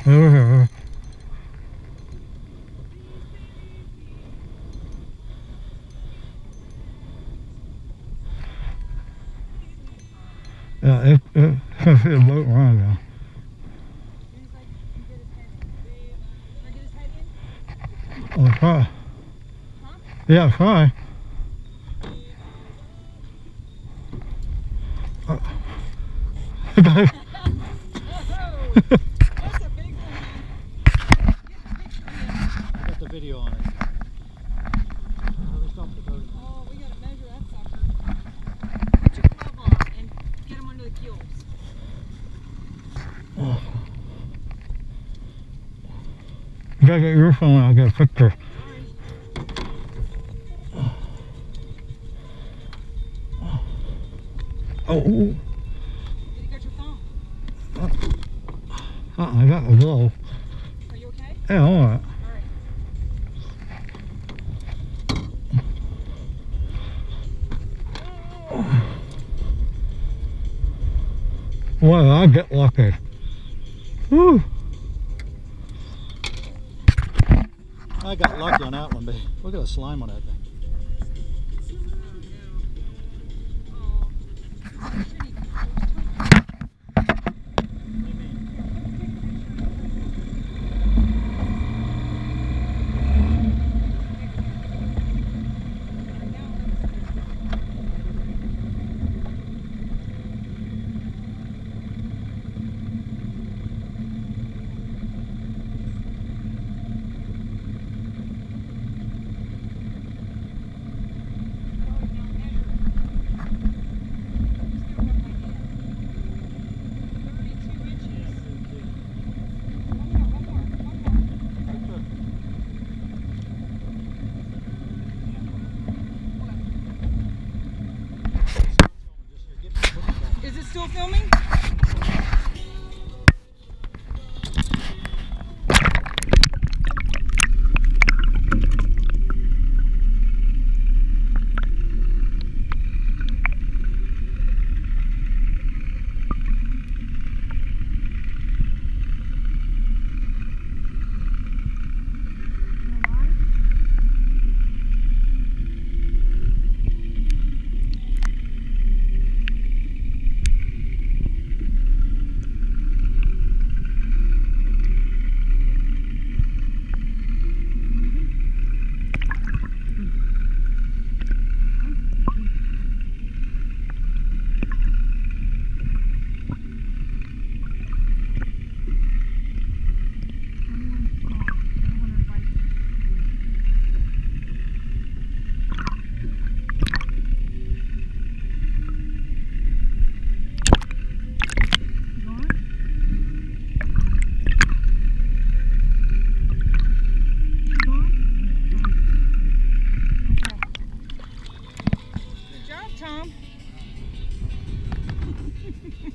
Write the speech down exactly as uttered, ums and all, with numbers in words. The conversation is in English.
Over here. Yeah, it, it, it's a boat run now. I'll try. Huh? Yeah, try. Uh, That's a big one. I got the video on it. Let me stop the boat. Oh, we gotta measure that sucker. Put your glove on and get him under the gills. oh. You gotta get your phone, I'll get a picture. Oh. Did you get your phone? Uh, I got a glove. Are you okay? Yeah, all right. Well, I get lucky. Woo. I got lucky on that one, but look at the slime on that thing. Is it still filming? Tom.